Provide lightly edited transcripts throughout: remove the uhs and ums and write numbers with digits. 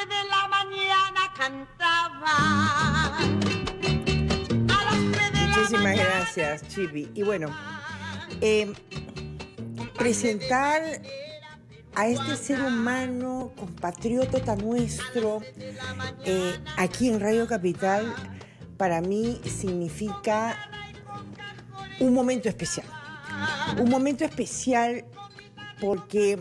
de la mañana cantaba. A las 3 de la Muchísimas mañana. gracias, Chipi. Y bueno, presentar a este ser humano, compatriota nuestro, aquí en Radio Capital, para mí significa un momento especial. Un momento especial porque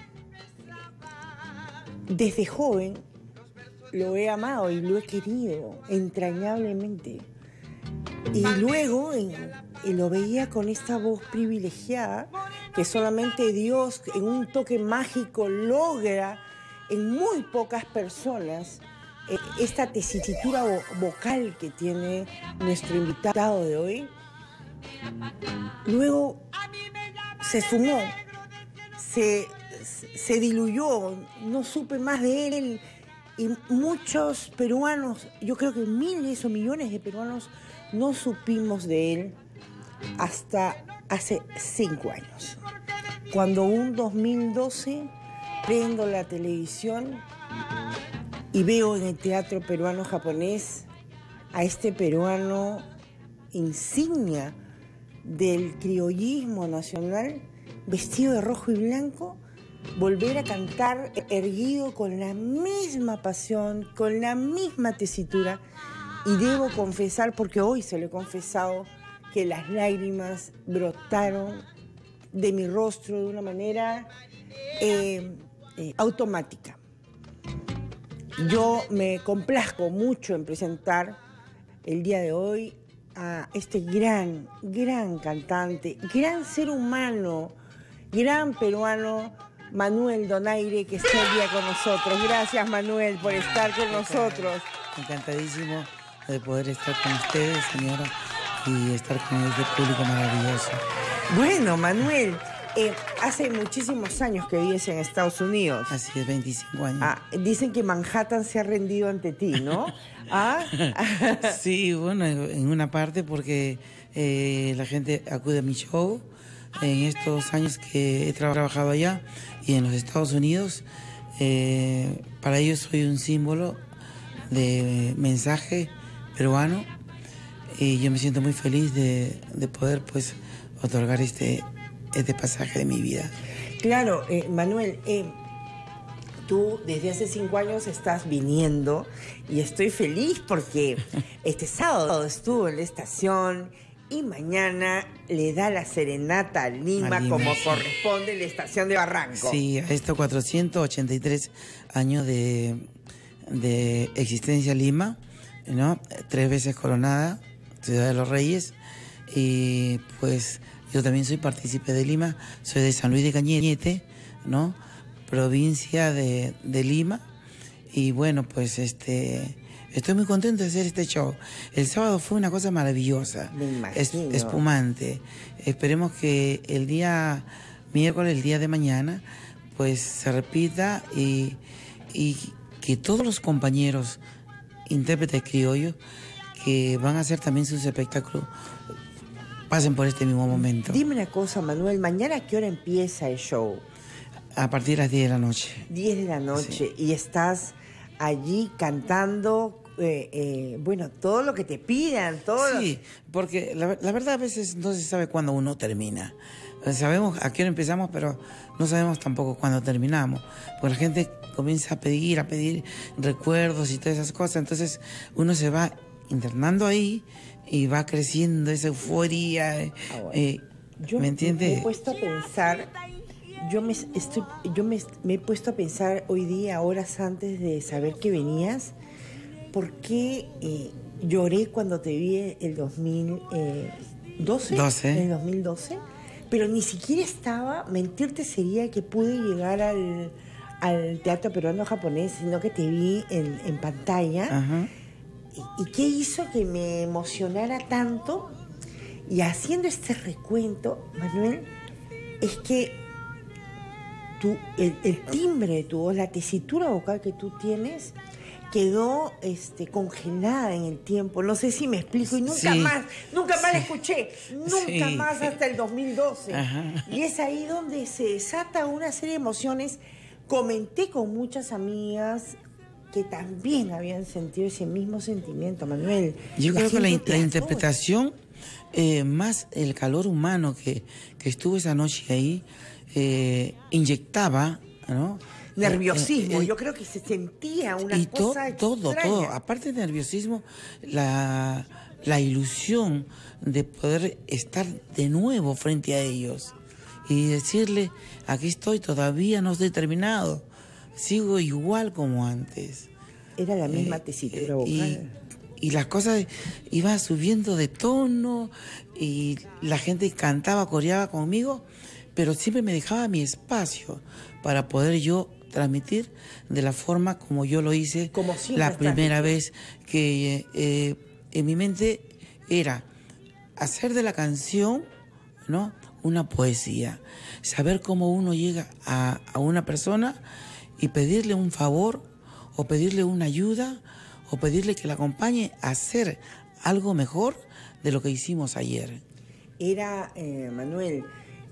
desde joven lo he amado y lo he querido entrañablemente. Y luego lo veía con esta voz privilegiada que solamente Dios en un toque mágico logra en muy pocas personas esta tesitura vocal que tiene nuestro invitado de hoy. Luego se sumó, se diluyó, no supe más de él y muchos peruanos, yo creo que miles o millones de peruanos no supimos de él hasta hace 5 años. Cuando un 2012 prendo la televisión y veo en el teatro peruano japonés a este peruano insignia del criollismo nacional, vestido de rojo y blanco, volver a cantar erguido con la misma pasión, con la misma tesitura. Y debo confesar, porque hoy se lo he confesado, que las lágrimas brotaron de mi rostro de una manera automática. Yo me complazco mucho en presentar el día de hoy a este gran cantante, gran ser humano, gran peruano, Manuel Donaire, que está el día con nosotros. Gracias, Manuel, por estar con nosotros. Encantadísimo de poder estar con ustedes, señora, y estar con este público maravilloso. Bueno, Manuel, hace muchísimos años que vives en Estados Unidos. Así es, 25 años. Dicen que Manhattan se ha rendido ante ti, ¿no? Sí, bueno, en una parte porque la gente acude a mi show en estos años que he trabajado allá y en los Estados Unidos. Para ellos soy un símbolo de mensaje peruano y yo me siento muy feliz de poder pues otorgar este pasaje de mi vida. Claro, Manuel, tú desde hace 5 años estás viniendo y estoy feliz porque este sábado estuvo en la estación y mañana le da la serenata a Lima como corresponde en la estación de Barranco. Sí, a estos 483 años de existencia Lima, ¿no? 3 veces coronada, Ciudad de los Reyes, y pues yo también soy partícipe de Lima, soy de San Luis de Cañete, ¿no? Provincia de Lima, y bueno, pues estoy muy contento de hacer este show. El sábado fue una cosa maravillosa, espumante. Esperemos que el día miércoles, el día de mañana, pues se repita y que todos los compañeros intérpretes criollos que van a hacer también sus espectáculos pasen por este mismo momento. Dime una cosa, Manuel, ¿mañana a qué hora empieza el show? A partir de las 10 de la noche. 10 de la noche, Sí. Y estás allí cantando, bueno, todo lo que te pidan, todo. Sí, porque la verdad a veces no se sabe cuándo uno termina. Sabemos a qué hora empezamos, pero no sabemos tampoco cuándo terminamos. Porque la gente comienza a pedir recuerdos y todas esas cosas. Entonces uno se va internando ahí y va creciendo esa euforia. ¿Me entiendes? Me he puesto a pensar, me he puesto a pensar hoy día, horas antes de saber que venías, ¿por qué lloré cuando te vi el 2012? En el 2012. Pero ni siquiera estaba, mentirte sería que pude llegar al teatro peruano japonés, sino que te vi en pantalla. Ajá. ¿Y qué hizo que me emocionara tanto? Y haciendo este recuento, Manuel, es que el timbre de tu voz, la tesitura vocal que tú tienes, quedó congelada en el tiempo. No sé si me explico. Y nunca más la escuché. Nunca más hasta el 2012. Ajá. Y es ahí donde se desata una serie de emociones. Comenté con muchas amigas que también habían sentido ese mismo sentimiento, Manuel. Yo creo que la gente te adora. interpretación, más el calor humano que estuvo esa noche ahí, inyectaba, ¿no? Nerviosismo, yo creo que se sentía una y cosa todo, extraña. aparte de nerviosismo, la ilusión de poder estar de nuevo frente a ellos y decirle, aquí estoy, todavía no estoy terminado, sigo igual como antes. Era la misma tesitura vocal. Y las cosas iban subiendo de tono y la gente cantaba, coreaba conmigo, pero siempre me dejaba mi espacio para poder yo transmitir de la forma como yo lo hice Como siempre la has primera transmitido. vez, que en mi mente era hacer de la canción, ¿no?, una poesía, saber cómo uno llega a una persona y pedirle un favor o pedirle una ayuda o pedirle que la acompañe a hacer algo mejor de lo que hicimos ayer. Era, Manuel,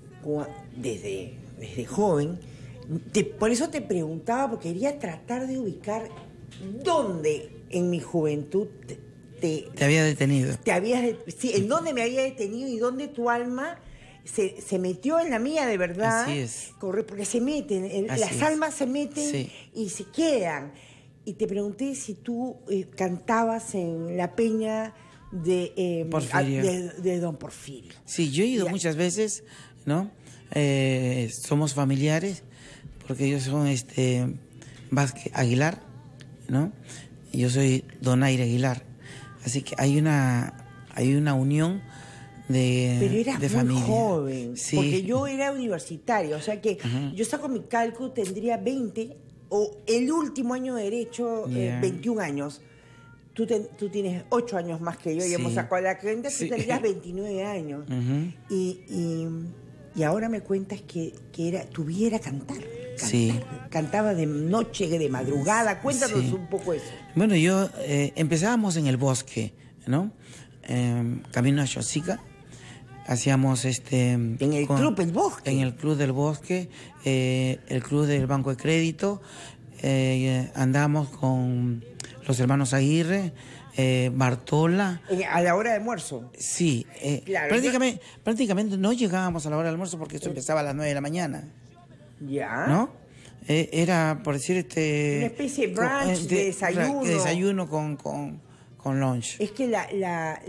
desde joven, por eso te preguntaba, porque quería tratar de ubicar dónde en mi juventud Te había detenido. sí, en dónde me había detenido y dónde tu alma se metió en la mía de verdad. Así es. Porque se meten, Así las es. almas se meten Sí. y se quedan. Y te pregunté si tú cantabas en la peña de, Porfirio. de Don Porfirio. Sí, yo he ido Ya. muchas veces, ¿no? Somos familiares, porque ellos son Vázquez Aguilar, ¿no? Y yo soy Donaire Aguilar. Así que hay una unión Pero eras de muy familia. joven, Sí. porque yo era universitario, o sea que yo saco mi cálculo, tendría 20, o el último año de Derecho, Yeah. 21 años. Tú tienes 8 años más que yo, y Sí. hemos sacado la cuenta, tú Sí. tendrías 29 años. Ujú. Y ahora me cuentas que tu vida era cantar. Sí. Cantaba de noche, de madrugada. Cuéntanos Sí. un poco eso. Bueno, yo empezábamos en el bosque, ¿no? Camino a Chosica. Hacíamos En el Club El Bosque. En el Club del Bosque, el Club del Banco de Crédito. Andábamos con los hermanos Aguirre, Bartola. A la hora de almuerzo. Sí, Claro, prácticamente no llegábamos a la hora del almuerzo porque esto empezaba a las 9 de la mañana, Ya. ¿no? Era, por decir, Una especie de brunch, de desayuno. desayuno con lunch. Es que la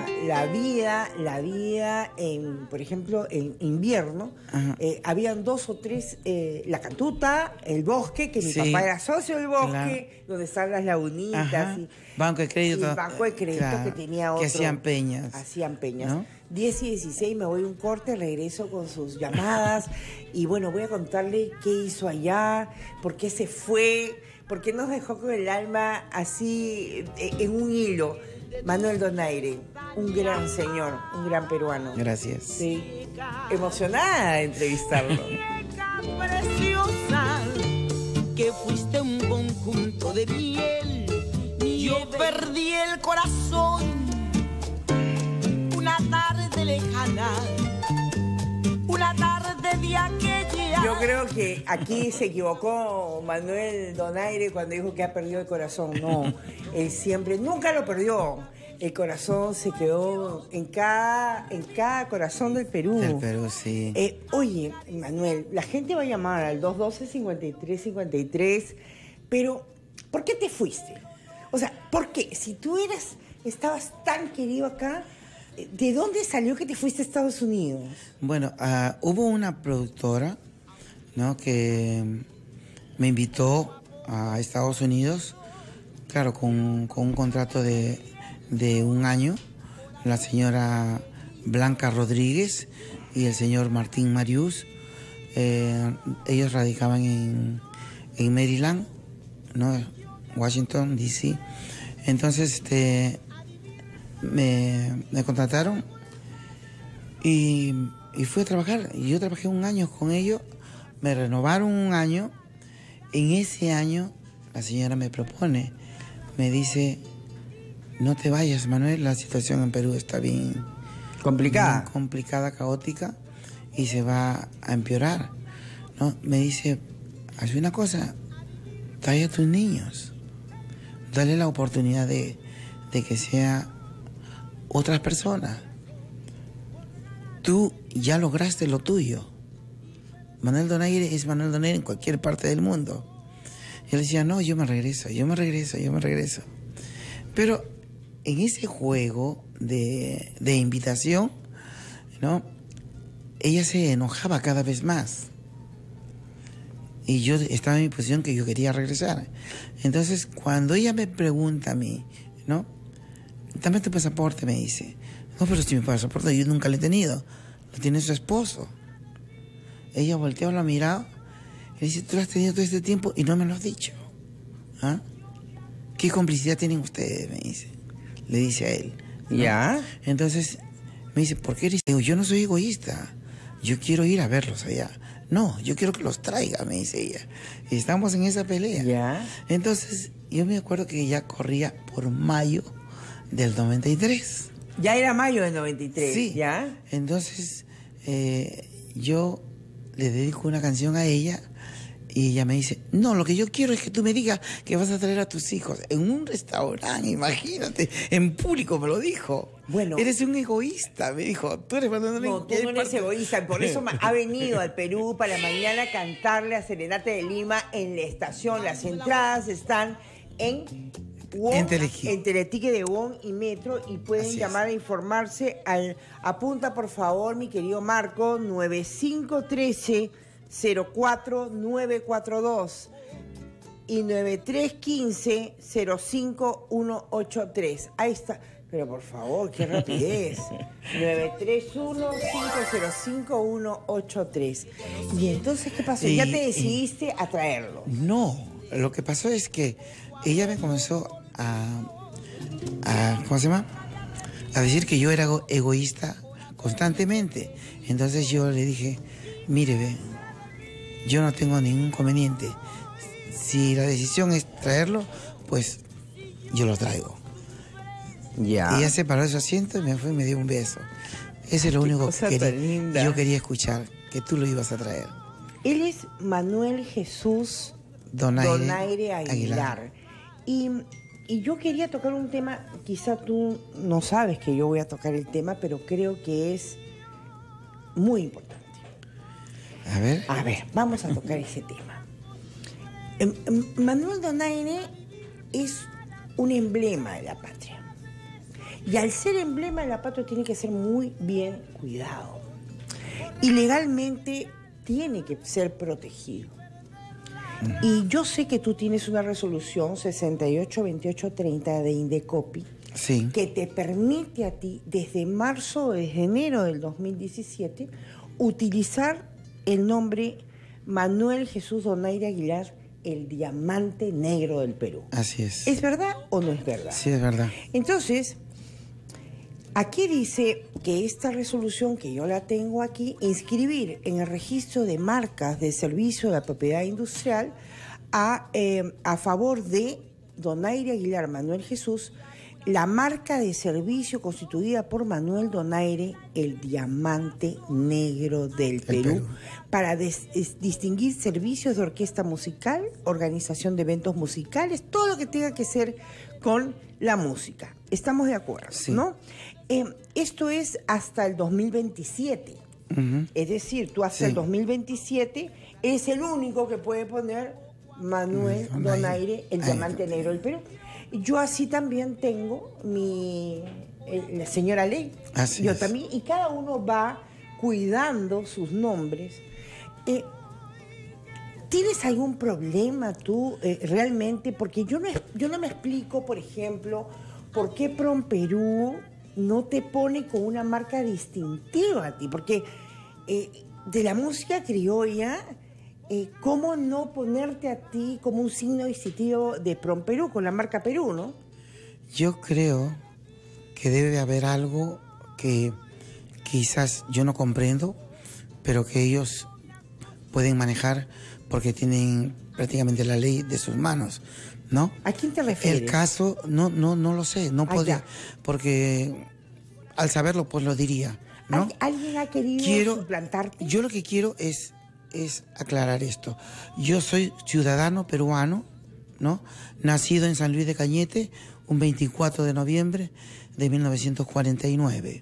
vida en, por ejemplo, en invierno, Ajá. habían 2 o 3, la Cantuta, el Bosque, que mi Sí, papá era socio del Bosque, claro. donde están las lagunitas. Ajá. Y Banco de Crédito. el Banco de Crédito, claro, que tenía otro. que hacían peñas. Hacían peñas. ¿No? 10 y 16 me voy a un corte, regreso con sus llamadas y bueno, voy a contarle qué hizo allá, por qué se fue, por qué nos dejó con el alma así en un hilo. Manuel Donaire, un gran señor, un gran peruano. Gracias. Sí, emocionada de entrevistarlo. Preciosa, que fuiste un conjunto de miel. Yo perdí el corazón una tarde lejana, una tarde de aquella. Yo creo que aquí se equivocó Manuel Donaire cuando dijo que ha perdido el corazón. No, él siempre, nunca lo perdió. El corazón se quedó en cada corazón del Perú. Del Perú, sí. Oye, Manuel, la gente va a llamar al 212-5353, pero ¿por qué te fuiste? O sea, ¿por qué? Si tú estabas tan querido acá, ¿de dónde salió que te fuiste a Estados Unidos? Bueno, hubo una productora, ¿no?, que me invitó a Estados Unidos, claro, con un contrato de 1 año, la señora Blanca Rodríguez y el señor Martín Marius. Ellos radicaban en Maryland, ¿no?, Washington, D.C. Entonces, me contrataron y fui a trabajar. Y yo trabajé 1 año con ellos, me renovaron 1 año. En ese año, la señora me propone, me dice: no te vayas, Manuel, la situación en Perú está bien Complicada. bien complicada, caótica, y se va a empeorar, ¿no? Me dice: haz una cosa, trae a tus niños, dale la oportunidad de que sea otras personas. Tú ya lograste lo tuyo. Manuel Donaire es Manuel Donaire en cualquier parte del mundo. Y él decía, no, yo me regreso. Pero en ese juego de invitación, ¿no? Ella se enojaba cada vez más. Y yo estaba en mi posición que yo quería regresar. Entonces, cuando ella me pregunta a mí, ¿no? Dame tu pasaporte, me dice. No, pero si mi pasaporte yo nunca lo he tenido. Lo tiene su esposo. Ella volteó, lo ha mirado y dice, tú lo has tenido todo este tiempo y no me lo has dicho. ¿Ah? ¿Qué complicidad tienen ustedes? Me dice. Le dice a él, ¿no? ¿Ya? Entonces me dice, ¿por qué eres? Digo, yo no soy egoísta. Yo quiero ir a verlos allá. No, yo quiero que los traiga, me dice ella. Y estamos en esa pelea. ¿Ya? Entonces, yo me acuerdo que ella corría por mayo del 93. Ya era mayo del 93. Sí. ¿Ya? Entonces, yo le dedico una canción a ella y ella me dice, no, lo que yo quiero es que tú me digas que vas a traer a tus hijos en un restaurante, imagínate, en público me lo dijo. Bueno. Eres un egoísta, me dijo. Tú eres cuando No, tú no eres egoísta, por eso ha venido al Perú para mañana cantarle a Serenata de Lima en la estación. Las entradas están en WOM, En Teletique. en Teletique de WOM y Metro, y pueden Así es. llamar a informarse apunta por favor, mi querido Marco, 9513-04942 y 9315-05183. Ahí está. Pero por favor, qué rapidez. 931-505-183. Y entonces, ¿qué pasó? ¿Ya te decidiste a traerlo? No, lo que pasó es que ella me comenzó ¿cómo se llama? A decir que yo era egoísta constantemente. Entonces yo le dije, mire, ve, yo no tengo ningún inconveniente. Si la decisión es traerlo, pues yo lo traigo. Ya. Ella se paró de su asiento y me fue y me dio un beso. Eso es lo único cosa que tan linda. yo quería escuchar, que tú lo ibas a traer. Él es Manuel Jesús Donaire Aguilar. Y yo quería tocar un tema, quizá tú no sabes que yo voy a tocar el tema, pero creo que es muy importante. A ver. A ver, vamos a tocar ese tema. Manuel Donaire es un emblema de la patria. Y al ser emblema de la patria tiene que ser muy bien cuidado. Y legalmente tiene que ser protegido. Y yo sé que tú tienes una resolución 682830 de Indecopi Sí. que te permite a ti, desde enero del 2017, utilizar el nombre Manuel Jesús Donaire Aguilar, el diamante negro del Perú. Así es. ¿Es verdad o no es verdad? Sí, es verdad. Entonces, aquí dice que esta resolución, que yo la tengo aquí, inscribir en el registro de marcas de servicio de la propiedad industrial a favor de Donaire Aguilar Manuel Jesús, la marca de servicio constituida por Manuel Donaire, el diamante negro del Perú, para distinguir servicios de orquesta musical, organización de eventos musicales, todo lo que tenga que ver con la música. Estamos de acuerdo, Sí. ¿no? Esto es hasta el 2027. Es decir, tú hasta Sí. el 2027 eres el único que puede poner Manuel Donaire, el diamante negro del Perú. Yo así también tengo la señora Ley. Así Yo es. también, y cada uno va cuidando sus nombres. ¿Tienes algún problema tú realmente? Porque yo no me explico, por ejemplo, por qué PROMPERÚ no te pone con una marca distintiva a ti. Porque de la música criolla, ¿cómo no ponerte a ti como un signo distintivo de PROMPERÚ con la marca Perú, no? Yo creo que debe haber algo que quizás yo no comprendo, pero que ellos pueden manejar porque tienen prácticamente la ley de sus manos, ¿no? ¿A quién te refieres? El caso, no lo sé, no podría, ya. porque al saberlo pues lo diría, ¿no? ¿Alguien ha querido suplantarte? Yo lo que quiero es aclarar esto. Yo soy ciudadano peruano, ¿no? Nacido en San Luis de Cañete, un 24 de noviembre de 1949.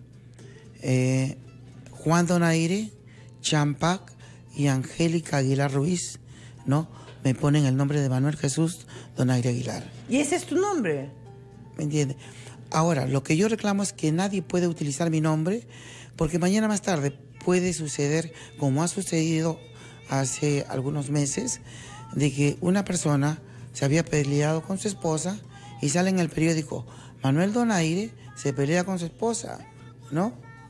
Juan Donaire, Champac y Angélica Aguilar Ruiz, ¿no? Me ponen el nombre de Manuel Jesús Donaire Aguilar. ¿Y ese es tu nombre? ¿Me entiendes? Ahora, lo que yo reclamo es que nadie puede utilizar mi nombre, porque mañana más tarde puede suceder, como ha sucedido hace algunos meses, de que una persona se había peleado con su esposa y sale en el periódico, Manuel Donaire se pelea con su esposa, ¿no?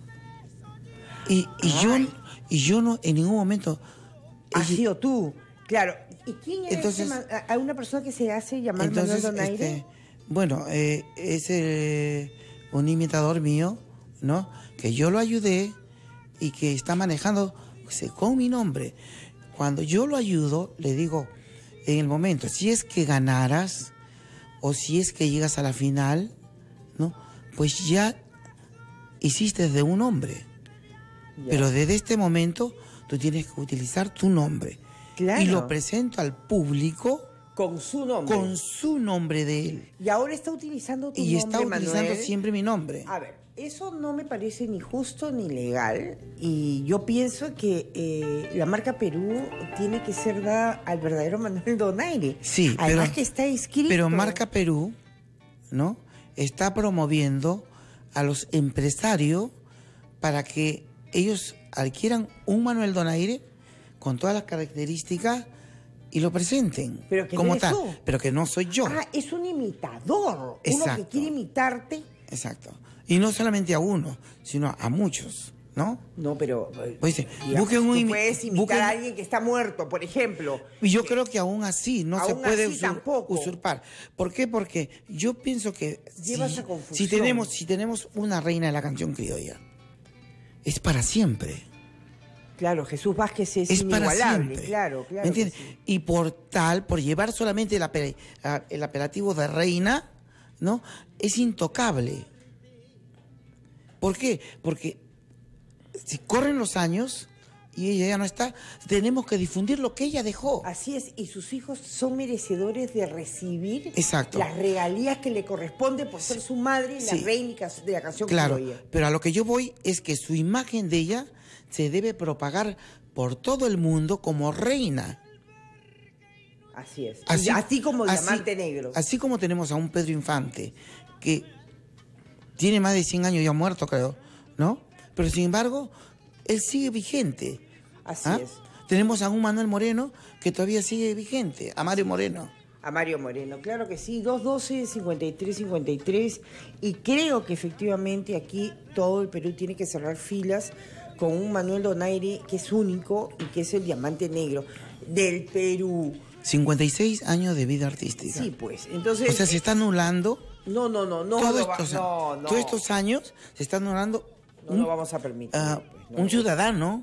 Y yo no en ningún momento... Has sido tú, claro. ¿Y quién es Entonces, a una persona que se hace llamar Manuel Donaire? Bueno, es un imitador mío, ¿no? Que yo lo ayudé y que está manejando con mi nombre. Cuando yo lo ayudo, le digo, en el momento, si es que ganaras o si es que llegas a la final, ¿no? Pues ya hiciste de un hombre. Ya. Pero desde este momento tú tienes que utilizar tu nombre. Claro. Y lo presento al público Con su nombre. con su nombre de él. Y ahora está utilizando tu Y nombre, está utilizando Manuel. siempre mi nombre. A ver, eso no me parece ni justo ni legal. Y yo pienso que la marca Perú tiene que ser dada al verdadero Manuel Donaire. Sí, además que está inscrito. Pero Marca Perú, ¿no? Está promoviendo a los empresarios para que ellos adquieran un Manuel Donaire con todas las características y lo presenten Pero que no como eres tal, tú. pero que no soy yo. Ah, es un imitador. Uno Exacto. que quiere imitarte. Exacto. Y no solamente a uno, sino a muchos, ¿no? No, pero... Pues dice, digamos, busquen un tú puedes imitar busquen- a alguien que está muerto, por ejemplo. Y yo creo que aún así no se Aún puede así tampoco. usurpar. ¿Por qué? Porque yo pienso que Lleva esa si confusión. tenemos una reina de la canción criolla, es para siempre. Claro, Jesús Vázquez es Es para inigualable. siempre. Claro. ¿Me entiendes? que sí. Y por llevar solamente el apelativo de reina, ¿no? Es intocable. ¿Por qué? Porque si corren los años y ella ya no está, tenemos que difundir lo que ella dejó. Así es, y sus hijos son merecedores de recibir Exacto. las regalías que le corresponde por ser su madre y la Sí. reina de la canción Claro, criolla. pero a lo que yo voy es que su imagen de ella se debe propagar por todo el mundo como reina. Así es. Así como el diamante negro. Así como tenemos a un Pedro Infante, que tiene más de 100 años ya muerto, creo, ¿no? Pero sin embargo, él sigue vigente. Así ¿Ah? es. Tenemos a un Manuel Moreno que todavía sigue vigente, a Mario Moreno. A Mario Moreno, claro que sí, 212-5353. Y creo que efectivamente aquí todo el Perú tiene que cerrar filas con un Manuel Donaire que es único y que es el diamante negro del Perú. 56 años de vida artística. Sí, pues. Entonces. O sea, se está anulando No. todos estos años, se está anulando No lo vamos a permitir. pues, no. un ciudadano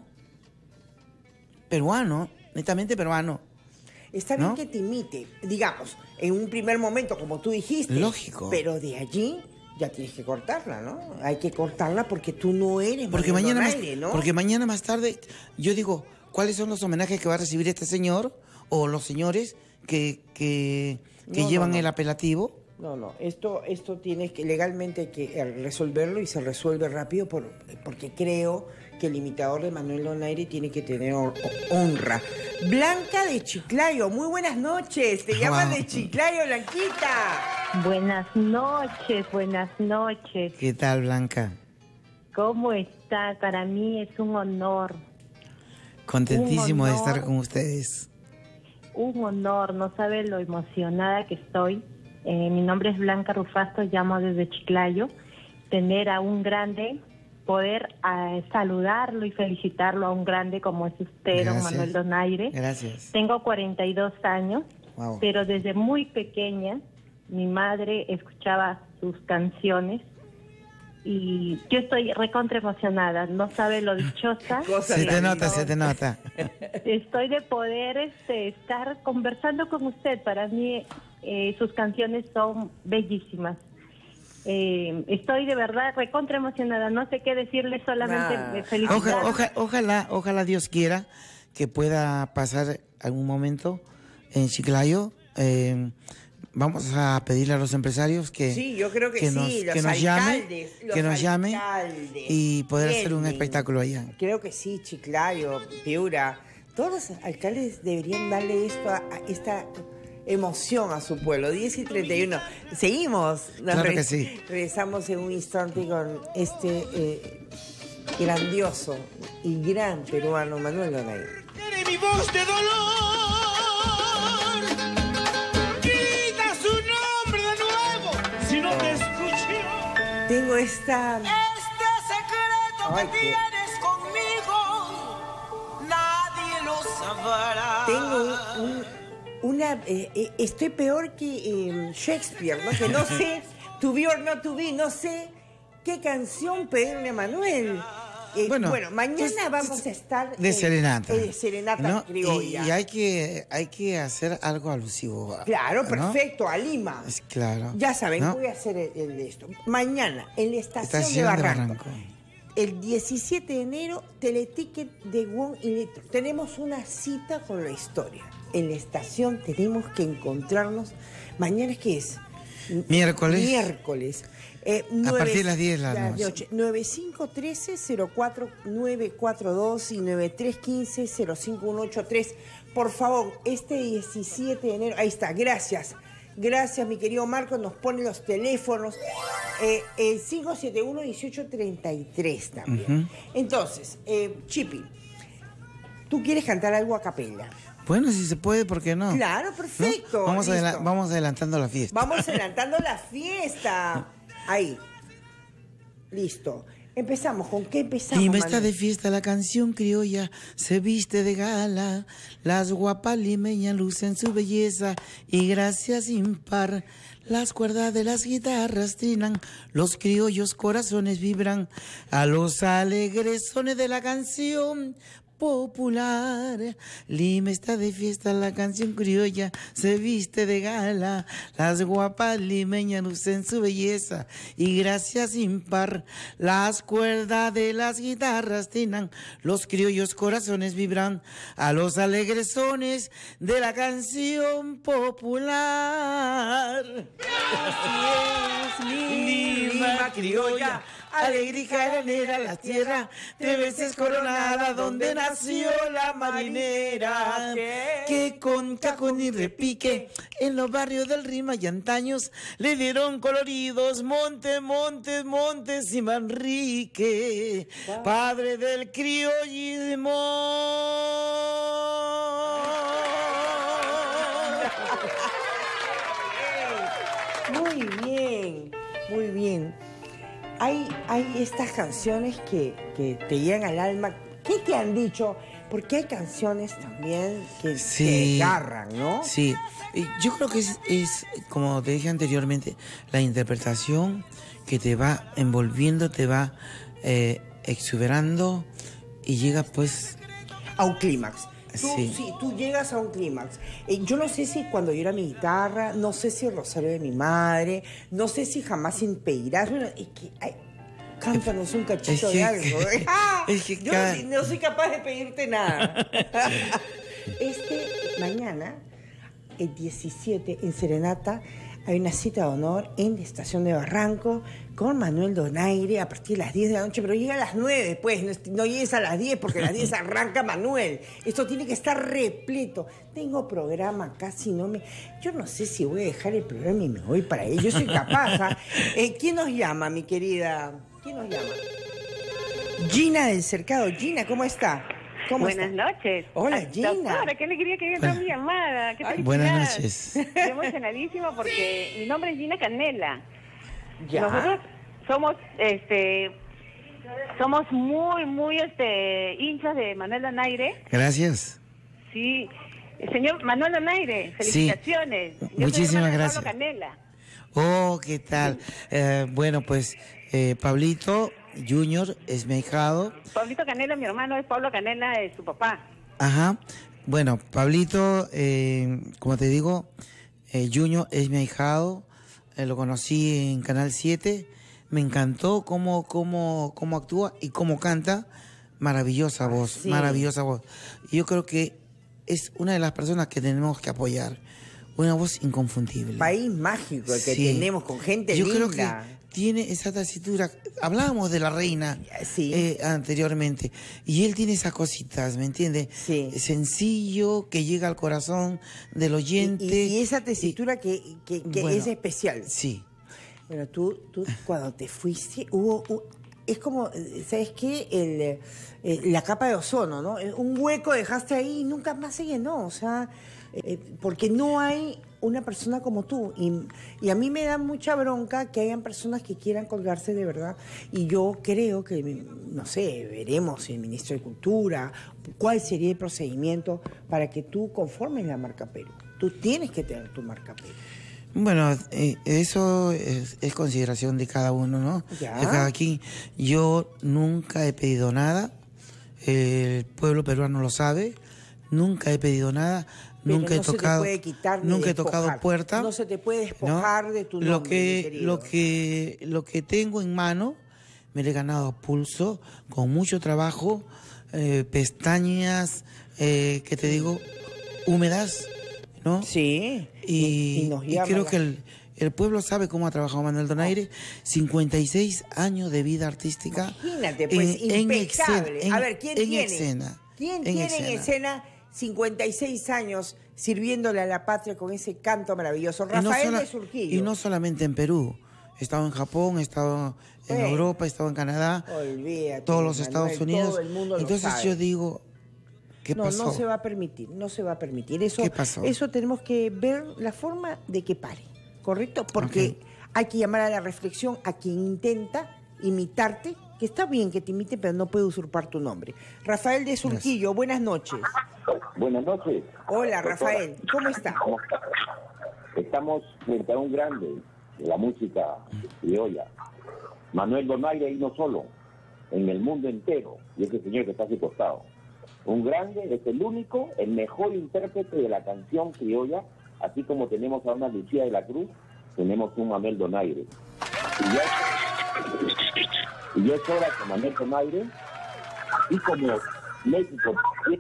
peruano, netamente peruano. Está bien ¿no? que te imite, digamos, en un primer momento, como tú dijiste. Lógico. Pero de allí ya tienes que cortarla, ¿no? Hay que cortarla porque tú no eres Porque Manuel mañana, Donaire, ¿no? porque mañana más tarde, yo digo, ¿cuáles son los homenajes que va a recibir este señor o los señores que No, llevan no. el apelativo? No, esto tienes que legalmente hay que resolverlo y se resuelve rápido porque creo que el imitador de Manuel Donaire tiene que tener honra. Blanca de Chiclayo, muy buenas noches. Te llaman Wow. de Chiclayo, Blanquita. Buenas noches, buenas noches. ¿Qué tal, Blanca? ¿Cómo está? Para mí es un honor, Contentísimo de honor. estar con ustedes. un honor. No sabe lo emocionada que estoy. Mi nombre es Blanca Rufasto, llamo desde Chiclayo. Tener a un grande, poder saludarlo y felicitarlo a un grande como es usted, don Gracias. Manuel Donaire. Gracias. Tengo 42 años, Wow. pero desde muy pequeña mi madre escuchaba sus canciones y yo estoy recontra emocionada, no sabe lo dichosa. Cosa Se te tan nota, linda. se te nota. Estoy de poder estar conversando con usted. Para mí sus canciones son bellísimas. Estoy de verdad recontra emocionada, no sé qué decirle, solamente felicitar. Ojalá Dios quiera que pueda pasar algún momento en Chiclayo vamos a pedirle a los empresarios que, Sí, yo creo que sí, los nos llamen, los que nos llamen alcaldes y poder hacer un vienen. espectáculo allá. Creo que sí, Chiclayo, Piura. Todos los alcaldes deberían darle esta emoción a su pueblo. 10:31. Seguimos. Claro que sí. Regresamos en un instante con grandioso y gran peruano Manuel Donaire. Tiene mi voz de dolor. Grita su nombre de nuevo. Si no te escucho. Tengo esta... Este secreto Ay, que qué- tienes conmigo, nadie lo sabrá. Tengo una... estoy peor que Shakespeare, ¿no? Que no sé, to be or not to be, no sé qué canción pedirle a Manuel. Bueno, mañana vamos a estar... De serenata. De serenata, ¿no? criolla. Y hay que hacer algo alusivo. Claro, ¿no? perfecto, a Lima. Claro. Ya saben, ¿no? voy a hacer el de esto. Mañana, en la estación de Estación de Barranco. Barranco. El 17 de enero, teleticket de Won Electro. Tenemos una cita con la historia. En la estación tenemos que encontrarnos. ¿Mañana qué es? Miércoles. Miércoles. A partir de las 10 de la noche. 9513-04942 y 9315-05183. Por favor, este 17 de enero. Ahí está, gracias. Gracias, mi querido Marco. Nos pone los teléfonos. 571-1833 también. Entonces, Chipi, ¿tú quieres cantar algo a capella? Bueno, si se puede, ¿por qué no? Claro, perfecto. ¿No? Vamos, listo. vamos adelantando la fiesta. Vamos adelantando la fiesta. Ahí. Listo. Empezamos. ¿Con qué empezamos, Lima está Manuel? de fiesta, la canción criolla se viste de gala. Las guapas limeñas lucen su belleza y gracia sin par. Las cuerdas de las guitarras trinan, los criollos corazones vibran a los alegres sones de la canción popular. Lima está de fiesta, la canción criolla se viste de gala. Las guapas limeñas lucen su belleza y gracia sin par. Las cuerdas de las guitarras trinan, los criollos corazones vibran a los alegres sones de la canción popular. Así es, Lima criolla, alegre y jaranera la tierra, de veces coronada donde nació la marinera, que con cajón y repique en los barrios del Rima y antaños le dieron coloridos montes, montes, montes y Manrique, padre del criollismo. Muy bien, muy bien. Hay estas canciones que te llegan al alma. ¿Qué te han dicho? Porque hay canciones también que te agarran, ¿no? Sí, yo creo que es, como te dije anteriormente, la interpretación que te va envolviendo, te va exuberando y llega pues... A un clímax. Sí. Tú llegas a un clímax. Yo no sé si cuando yo era mi guitarra, no sé si el rosario de mi madre, no sé si jamás impedirás. Bueno, es que, cántanos un cachito de algo. Es que yo no soy capaz de pedirte nada. Mañana, el 17, en Serenata, hay una cita de honor en la estación de Barranco con Manuel Donaire a partir de las 10 de la noche, pero llega a las 9, pues, no llegues a las 10 porque a las 10 arranca Manuel. Esto tiene que estar repleto. Tengo programa casi yo no sé si voy a dejar el programa y me voy para ahí. Yo soy capaz. ¿Ah? ¿Quién nos llama, mi querida? ¿Quién nos llama? Gina del Cercado. Gina, ¿cómo está? Buenas noches. Hola, Gina. Gina. Qué alegría que hayas mi llamada. Qué felicidad. Buenas noches. Estoy emocionadísima porque mi nombre es Gina Canela. Ya. Nosotros somos muy hinchas de Manuel Donaire. Gracias. Sí. Señor Manuel Donaire, felicitaciones. Sí. Yo Muchísimas soy hermana de gracias. Pablo Canela. Oh, ¿qué tal? Bueno, pues Pablito Junior es mi ahijado. Pablito Canela, mi hermano, es Pablo Canela, es su papá. Ajá. Bueno, Pablito, como te digo, Junior es mi ahijado. Lo conocí en Canal 7. Me encantó cómo actúa y cómo canta. Maravillosa voz, maravillosa voz. Y yo creo que es una de las personas que tenemos que apoyar. una voz inconfundible. País mágico el que Sí. tenemos, con gente Yo linda. creo que tiene esa tesitura. Hablábamos de la reina Sí. anteriormente, y él tiene esas cositas, ¿me entiendes? Sí. Sencillo, que llega al corazón del oyente. Y esa tesitura que bueno, es especial. Sí. Bueno, tú cuando te fuiste, es como, ¿sabes qué? La capa de ozono, ¿no? Un hueco dejaste ahí y nunca más se llenó, o sea, porque no hay una persona como tú. Y a mí me da mucha bronca que hayan personas que quieran colgarse de verdad. Y yo creo que, no sé, veremos el ministro de Cultura, cuál sería el procedimiento para que tú conformes la marca Perú. Tú tienes que tener tu marca Perú. Bueno, eso es consideración de cada uno, ¿no? Ya. De cada quien. Yo nunca he pedido nada. El pueblo peruano lo sabe. Nunca he pedido nada. Pero Nunca he no se te tocado. puede quitar ni Nunca he despojar. tocado puerta. No se te puede despojar de tu nombre, mi querido. Lo que tengo en mano me lo he ganado a pulso, con mucho trabajo, pestañas, que te digo, húmedas, ¿no? Sí. Y nos y llama creo la- que el pueblo sabe cómo ha trabajado Manuel Donaire. 56 años de vida artística. Imagínate, pues, impecable. A ver, ¿quién en tiene? escena. ¿Quién En tiene en escena. escena 56 años sirviéndole a la patria con ese canto maravilloso? Y no Rafael sola- de Surquillo. Y no solamente en Perú. He estado en Japón, he estado en Bueno. Europa, he estado en Canadá, Olvídate, todos los Manuel, Estados Unidos. todo el mundo lo Entonces sabe. yo digo, ¿qué No, pasó? no se va a permitir, no se va a permitir. Eso, ¿Qué pasó? Eso tenemos que ver la forma de que pare, ¿correcto? Porque hay que llamar a la reflexión a quien intenta imitarte, que está bien que te imite, pero no puede usurpar tu nombre. Rafael de Surquillo, buenas noches. Buenas noches. Hola, Doctora. Rafael, ¿cómo está? ¿Cómo está? Estamos frente a un grande de la música criolla. Manuel Donaire, y no solo, en el mundo entero, y ese señor que está a su costado. Un grande, es el único, el mejor intérprete de la canción criolla, así como tenemos a una Lucía de la Cruz, tenemos un Manuel Donaire. Y ya es hora que Manuel Donaire, así como México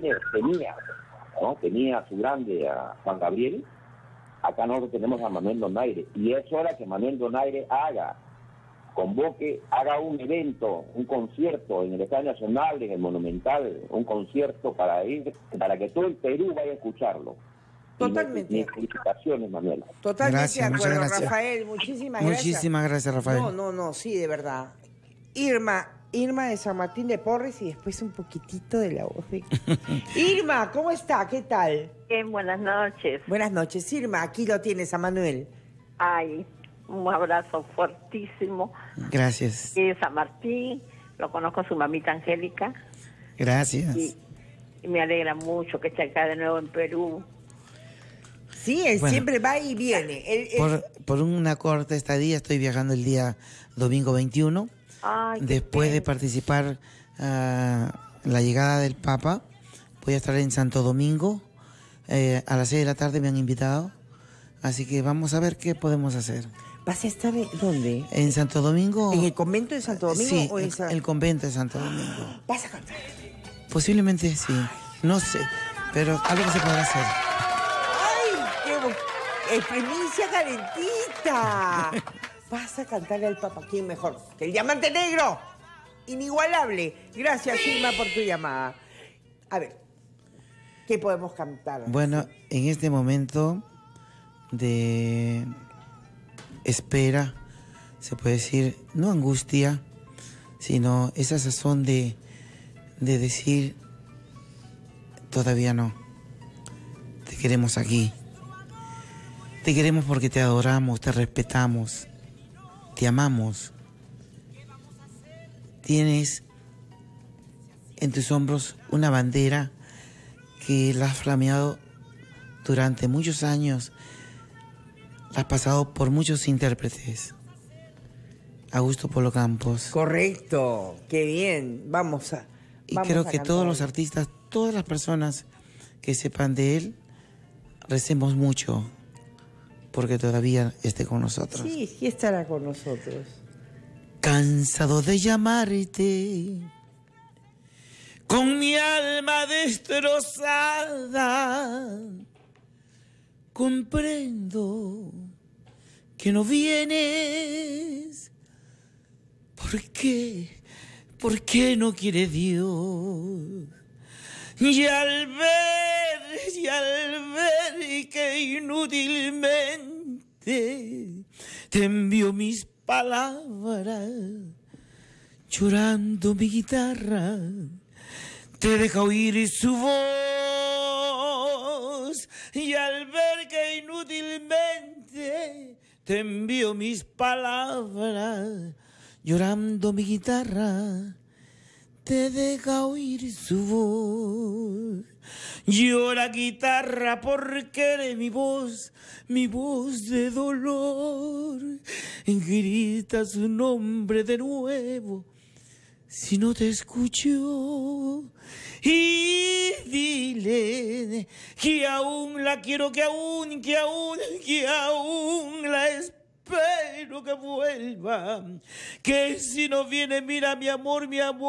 tenía a su grande, a Juan Gabriel, acá nosotros tenemos a Manuel Donaire. Y es hora que Manuel Donaire haga un evento, un concierto en el Estadio Nacional, en el Monumental, un concierto para que todo el Perú vaya a escucharlo. Totalmente. Mis felicitaciones, Manuel. Totalmente Gracias, de muchas acuerdo, gracias. Rafael, muchísimas gracias. Muchísimas gracias, Rafael. No, sí, de verdad. Irma de San Martín de Porres y después un poquitito de la voz de... Irma, ¿cómo está? ¿Qué tal? Bien, buenas noches. Buenas noches, Irma. Aquí lo tienes a Manuel. Ay, un abrazo fuertísimo. Gracias. Y San Martín, lo conozco a su mamita Angélica Gracias. y me alegra mucho que esté acá de nuevo en Perú. Sí, él Bueno. siempre va y viene. Por una corta estadía, estoy viajando el día domingo 21. Ay, qué Después de pena. participar la llegada del Papa, voy a estar en Santo Domingo. A las 6 de la tarde me han invitado. Así que vamos a ver qué podemos hacer. ¿Vas a estar dónde? En Santo Domingo. ¿En el convento de Santo Domingo? Sí, o en San- el convento de Santo Domingo. ¿Vas a cantar? Posiblemente sí. No sé. Pero algo se podrá hacer. ¡Ay, qué primicia calentita! Vas a cantarle al Papa. ¿Quién mejor? ¡Que el Diamante Negro! Inigualable. Gracias, Irma, por tu llamada. A ver, ¿qué podemos cantar? Bueno, en este momento de espera, se puede decir, no angustia, sino esa sazón de decir, todavía no, te queremos aquí, te queremos porque te adoramos, te respetamos, te amamos. Tienes en tus hombros una bandera que la has flameado durante muchos años, la has pasado por muchos intérpretes. Augusto Polo Campos. Correcto, qué bien. Vamos Y creo a que cantar. todos los artistas, todas las personas que sepan de él, recemos mucho porque todavía esté con nosotros. Sí, sí estará con nosotros. Cansado de llamarte, con mi alma destrozada, comprendo que no vienes. ¿Por qué? ¿Por qué no quiere Dios? Y al ver que inútilmente te envío mis palabras, llorando mi guitarra, te deja oír su voz. Y al ver que inútilmente te envío mis palabras, llorando mi guitarra, te deja oír su voz. Llora guitarra porque eres mi voz de dolor. Grita su nombre de nuevo si no te escucho. Y dile que aún la quiero, que aún la espero que vuelva, que si no viene, mira mi amor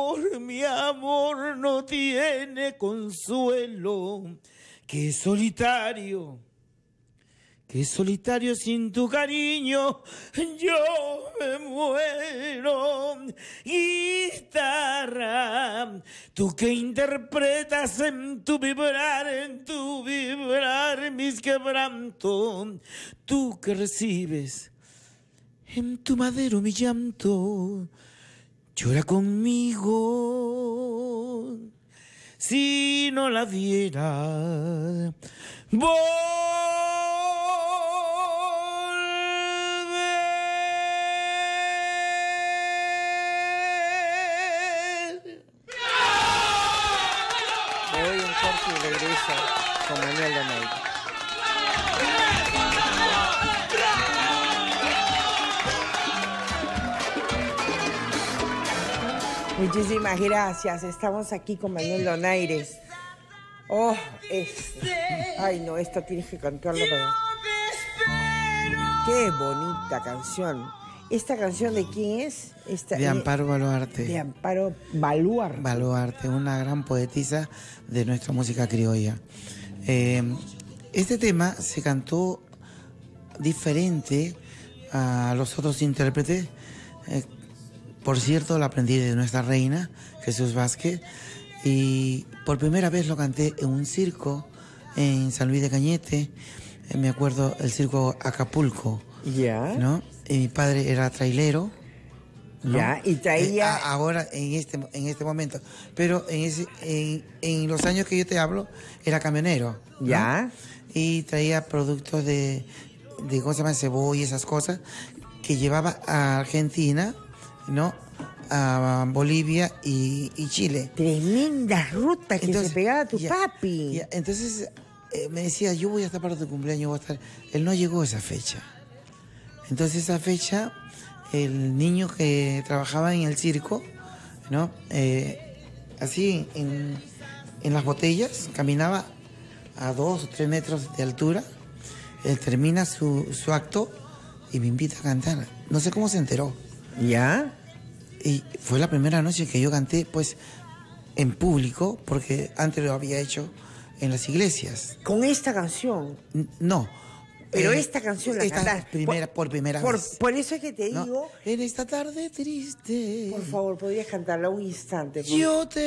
no tiene consuelo, que solitario sin tu cariño yo me muero. Guitarra, tú que interpretas en tu vibrar mis quebrantos, tú que recibes en tu madero mi llanto, llora conmigo. Si no la viera, Voy un corte y regreso con Manuel Donaire. Muchísimas gracias. Estamos aquí con Manuel Donaire. Oh, ay no, esto tienes que cantarlo para... Qué bonita canción. ¿Esta canción de quién es? De Amparo Baluarte. De Amparo Baluarte. Baluarte, una gran poetisa de nuestra música criolla. Este tema se cantó diferente a los otros intérpretes. Por cierto, lo aprendí de nuestra reina, Jesús Vázquez, y por primera vez lo canté en un circo en San Luis de Cañete. Me acuerdo el circo Acapulco. Ya. ¿No? Y mi padre era trailero, ¿no? Ya, y traía... ahora, en este momento. Pero en los años que yo te hablo, era camionero, ¿no? Ya. Y traía productos de ¿cómo se llama? Cebolla y esas cosas, que llevaba a Argentina, ¿no? A Bolivia y Chile. Tremenda ruta que se pegaba tu papi. Entonces me decía, yo voy a estar para tu cumpleaños, voy a estar... Él no llegó a esa fecha. Entonces esa fecha, el niño que trabajaba en el circo, ¿no? Así en las botellas, caminaba a 2 o 3 metros de altura. Él termina su acto y me invita a cantar. No sé cómo se enteró. ¿Ya? Y fue la primera noche que yo canté, pues, en público, porque antes lo había hecho en las iglesias. ¿Con esta canción? No. Pero esta canción la cantaste por primera vez. Por eso es que te digo... ¿No? En esta tarde triste. Por favor, ¿podrías cantarla un instante? Yo te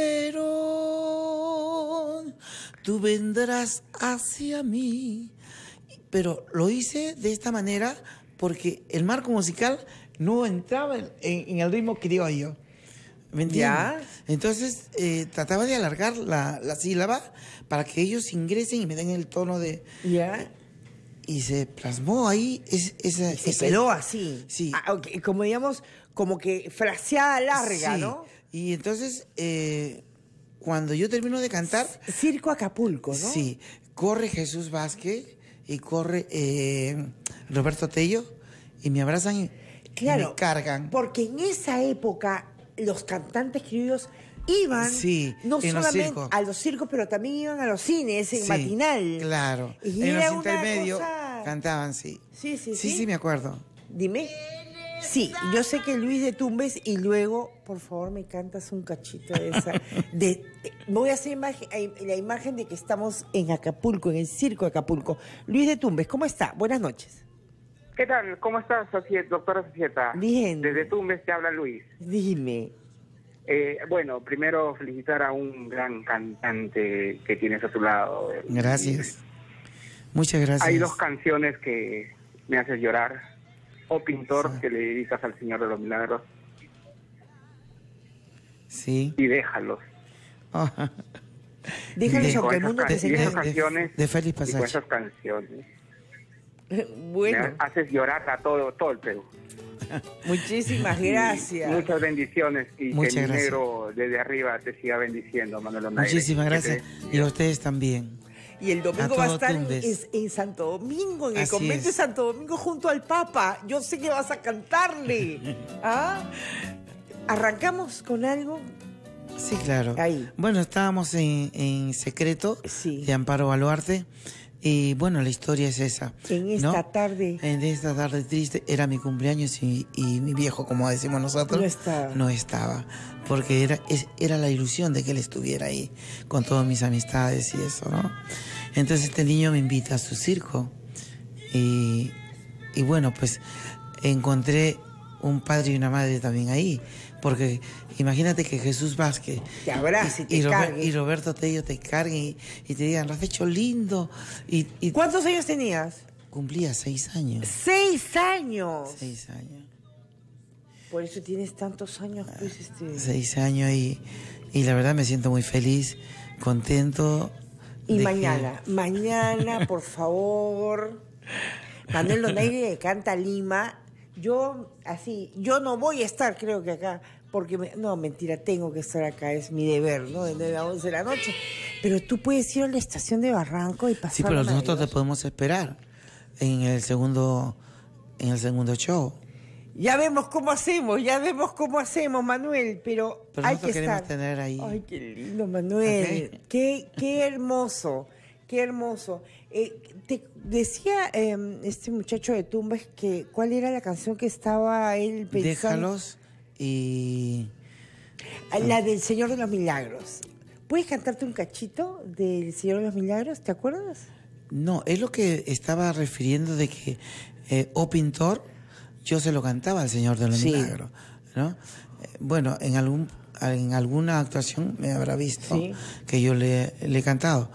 espero, tú vendrás hacia mí. Pero lo hice de esta manera porque el marco musical no entraba en el ritmo criollo. ¿Me entiendes? ¿Ya? Entonces trataba de alargar la sílaba para que ellos ingresen y me den el tono de... ¿Ya? Y se plasmó ahí ese... Se quedó así. Sí. Okay, como digamos, como que fraseada larga, sí. ¿no? Y entonces, cuando yo termino de cantar... Circo Acapulco, ¿no? Sí. Corre Jesús Vázquez y corre Roberto Tello y me abrazan y me cargan. Porque en esa época los cantantes criollos iban no solamente a los circos, pero también iban a los cines en matinal. Claro. Y en era los intermedios cosa... cantaban, sí. Sí, me acuerdo. Dime. Sí, yo sé que Luis de Tumbes y luego, por favor, me cantas un cachito de esa. Voy a hacer la imagen de que estamos en Acapulco, en el circo de Acapulco. Luis de Tumbes, ¿cómo está? Buenas noches. ¿Qué tal? ¿Cómo estás, doctora Societa? Bien. Desde Tumbes te habla Luis. Dime. Bueno, primero felicitar a un gran cantante que tienes a tu lado. Gracias. Muchas gracias. Hay dos canciones que me haces llorar. O Pintor, sí, que le dedicas al Señor de los Milagros. Sí. Y Déjalos. Oh. Déjalos aunque el mundo te enseñe. De Félix Pasaje. Y con esas canciones. Bueno. Me haces llorar a todo el Perú. Muchísimas gracias. Muchas bendiciones y muchas que mi gracias. negro desde arriba te siga bendiciendo, Manuel Donaire. Muchísimas gracias. Y a ustedes también. Y el domingo va a estar en Santo Domingo, en el convento de Santo Domingo, junto al Papa. Yo sé que vas a cantarle. ¿Ah? ¿Arrancamos con algo? Sí, claro. Ahí. Bueno, estábamos en Secreto, sí, de Amparo Baluarte. Y bueno, la historia es esa. En esta tarde. En esta tarde triste, era mi cumpleaños y mi viejo, como decimos nosotros, no estaba. Porque era la ilusión de que él estuviera ahí, con todas mis amistades y eso, ¿no? Entonces este niño me invita a su circo. Y bueno, pues encontré un padre y una madre también ahí. Porque imagínate que Jesús Vázquez te abrace y Roberto Tello te carguen y te digan, lo has hecho lindo. Y ¿cuántos años tenías? Cumplía 6 años. 6 años. 6 años. Por eso tienes tantos años, pues, 6 años y la verdad me siento muy feliz, contento. Y mañana, por favor, Manuel Donaire de Canta Lima. Yo no voy a estar, creo que acá, porque, no, mentira, tengo que estar acá, es mi deber, ¿no? De 9 a 11 de la noche. Pero tú puedes ir a la estación de Barranco y pasar. Sí, pero nosotros te podemos esperar en el segundo show. Ya vemos cómo hacemos, Manuel, pero hay que queremos estar. Tener ahí. Ay, qué lindo, Manuel. Okay. Qué hermoso, qué hermoso. Te decía este muchacho de Tumbes que cuál era la canción que estaba él pensando. Déjalos y... La del Señor de los Milagros. ¿Puedes cantarte un cachito del Señor de los Milagros? ¿Te acuerdas? No, es lo que estaba refiriendo de que O Pintor, yo se lo cantaba al Señor de los Milagros, ¿no? Bueno, en alguna actuación me habrá visto que yo le he cantado.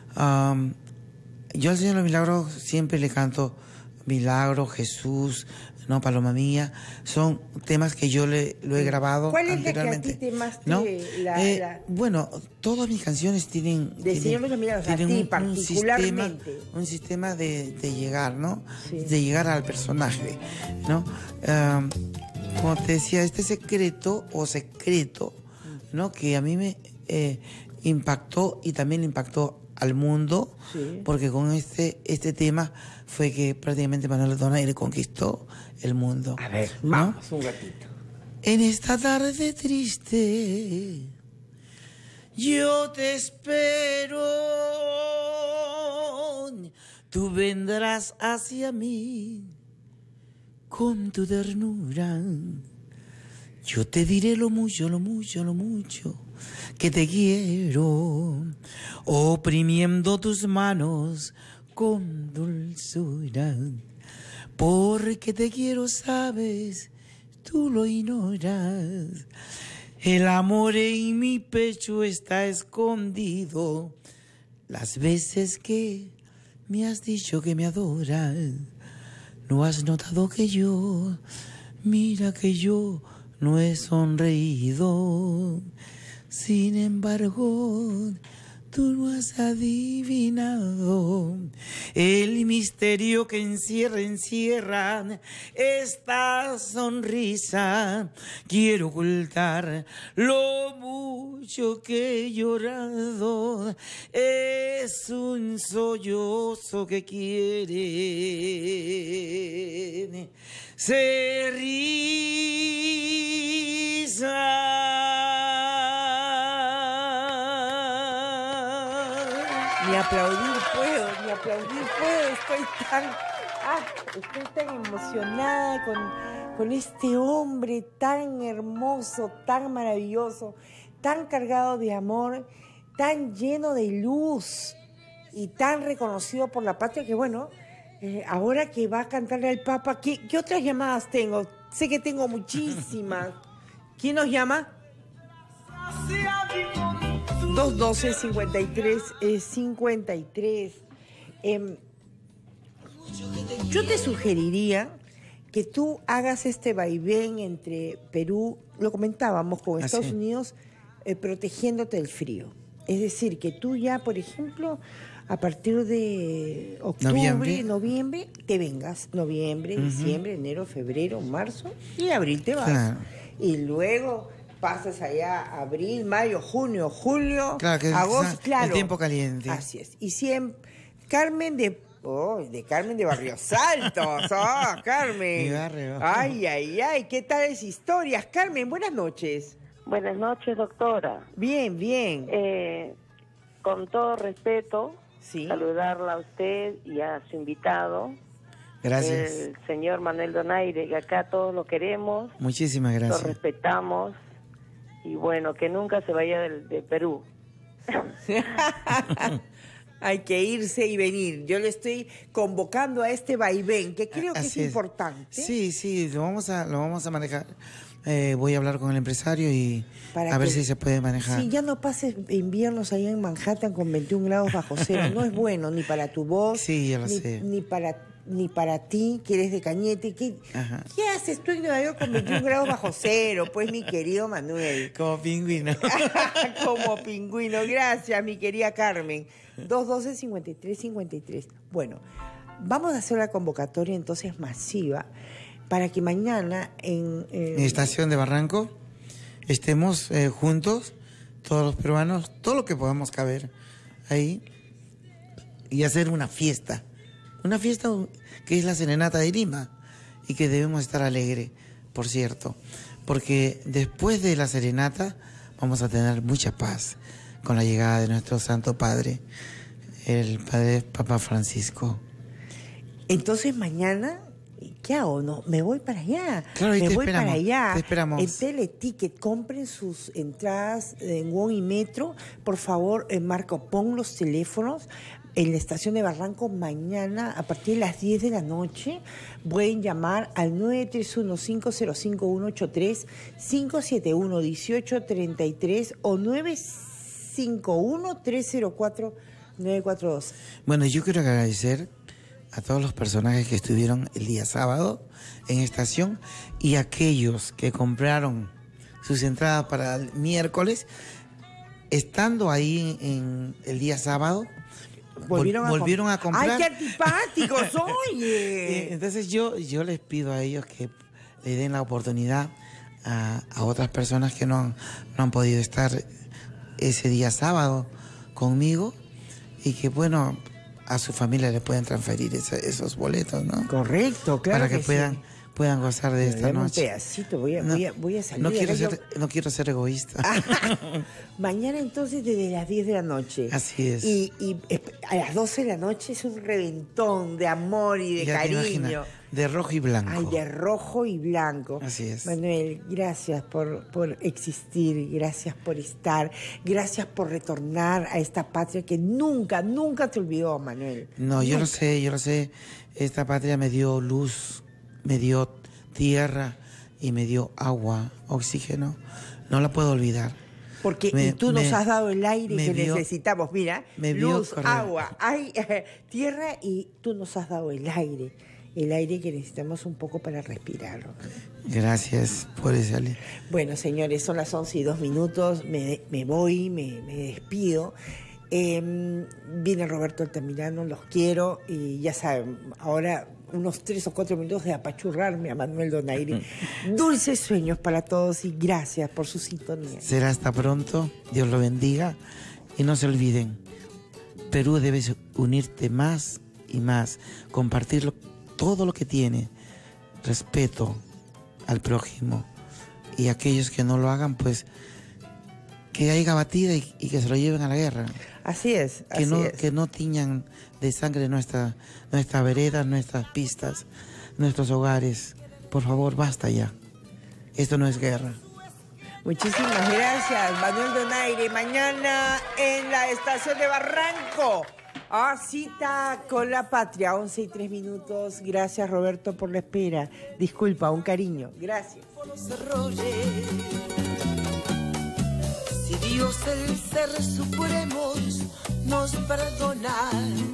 Yo al Señor de los Milagros siempre le canto Milagro, Jesús, no, Paloma Mía. Son temas que yo lo he grabado anteriormente. ¿Cuál es la que a ti te más ¿no? Bueno, todas mis canciones tienen Señor de los Milagros, particularmente. Un sistema de llegar, ¿no? Sí. De llegar al personaje, ¿no? Como te decía, este secreto, ¿no? Que a mí me impactó y también impactó al mundo, porque con este tema fue que prácticamente Manuel Donaire conquistó el mundo. A ver, ¿no? vamos un ratito. En esta tarde triste, yo te espero, tú vendrás hacia mí con tu ternura. Yo te diré lo mucho que te quiero, oprimiendo tus manos con dulzura. Porque te quiero, sabes, tú lo ignoras. El amor en mi pecho está escondido. Las veces que me has dicho que me adoras, no has notado que yo, mira que yo no he sonreído. Sin embargo, tú no has adivinado el misterio que encierra esta sonrisa. Quiero ocultar lo mucho que he llorado. Es un sollozo que quiere ser risa. Ni aplaudir puedo, estoy tan emocionada con este hombre tan hermoso, tan maravilloso, tan cargado de amor, tan lleno de luz y tan reconocido por la patria que, bueno, ahora que va a cantarle al Papa, ¿qué otras llamadas tengo? Sé que tengo muchísimas. ¿Quién nos llama? 212-53-53. Yo te sugeriría que tú hagas este vaivén entre Perú, lo comentábamos, con Estados Unidos, protegiéndote del frío. Es decir, que tú ya, por ejemplo, a partir de octubre, noviembre, te vengas. Noviembre, diciembre, enero, febrero, marzo y abril te vas. Claro. Y luego pasas allá abril, mayo, junio, julio, claro, que agosto, claro. El tiempo caliente. Así es. Y siempre, Carmen de Barrios Altos. ¡Ah, Carmen! Mi barrio. Ay, ay, ay. ¿Qué tales historias? Carmen, buenas noches. Buenas noches, doctora. Bien, bien. Con todo respeto, Sí. saludarla a usted y a su invitado, Gracias. el señor Manuel Donaire, que acá todos lo queremos, Muchísimas lo gracias. respetamos, y bueno, que nunca se vaya de Perú. Hay que irse y venir. Yo le estoy convocando a este vaivén, que creo que es Así es. importante. Sí, lo vamos a manejar. Voy a hablar con el empresario y Para a ver que- si se puede manejar. Sí, ya no pases inviernos allá en Manhattan con 21 grados bajo cero. No es bueno ni para tu voz, Sí, ya lo ni, sé. ni para ti, que eres de Cañete. Ajá. ¿Qué haces tú en Nueva York con 21 grados bajo cero? Pues, mi querido Manuel. Como pingüino. Como pingüino. Gracias, mi querida Carmen. 212-53-53. Bueno, vamos a hacer la convocatoria entonces masiva para que mañana en Estación de Barranco estemos juntos, todos los peruanos, todo lo que podamos caber ahí y hacer una fiesta que es la Serenata de Lima y que debemos estar alegre, por cierto, porque después de la serenata vamos a tener mucha paz con la llegada de nuestro Santo Padre, el Padre Papa Francisco. Entonces mañana, ¿qué hago? No, me voy para allá. Claro, ahí me te voy esperamos, para allá. te esperamos. En Teleticket, compren sus entradas en WOM y Metro. Por favor, Marco, pon los teléfonos en la estación de Barranco mañana a partir de las 10 de la noche. Pueden llamar al 931-505-183, 571-1833 o 951-304-942. Bueno, yo quiero agradecer a todos los personajes que estuvieron el día sábado en estación y aquellos que compraron sus entradas para el miércoles, estando ahí en el día sábado, volvieron a comprar. ¡Ay, qué antipáticos! Oye. Entonces yo les pido a ellos que le den la oportunidad a otras personas que no han podido estar ese día sábado conmigo y que, bueno, a su familia le pueden transferir esos boletos, ¿no? Correcto, claro. Para que sí. puedan gozar de esta Dame noche. Un pedacito, voy a salir. No quiero ser egoísta. Mañana entonces desde las 10 de la noche. Así es. Y a las 12 de la noche es un reventón de amor y de Ya te cariño. imaginas, de rojo y blanco. Ay, de rojo y blanco. Así es. Manuel, gracias por existir, gracias por estar, gracias por retornar a esta patria que nunca te olvidó, Manuel. No, yo lo sé. Esta patria me dio luz, me dio tierra y me dio agua, oxígeno. No la puedo olvidar. Porque tú nos has dado el aire que necesitamos. Mira, luz, agua, tierra, y tú nos has dado el aire que necesitamos un poco para respirar. Gracias por ese aire. Bueno, señores, son las 11:02, me voy, me despido. Viene Roberto Altamirano, los quiero, y ya saben, ahora unos 3 o 4 minutos de apachurrarme a Manuel Donaire. Dulces sueños para todos y gracias por su sintonía. Será hasta pronto, Dios lo bendiga, y no se olviden, Perú debe unirte más y más, compartir todo lo que tiene, respeto al prójimo, y aquellos que no lo hagan, pues que haya batida y que se lo lleven a la guerra. Así es, Que no tiñan de sangre nuestra vereda, nuestras pistas, nuestros hogares. por favor, basta ya. Esto no es guerra. Muchísimas gracias, Manuel Donaire. Mañana en la estación de Barranco. Cita con la patria, 11:03. Gracias, Roberto, por la espera. Disculpa, un cariño. Gracias. Si Dios, el ser supremo, nos perdona.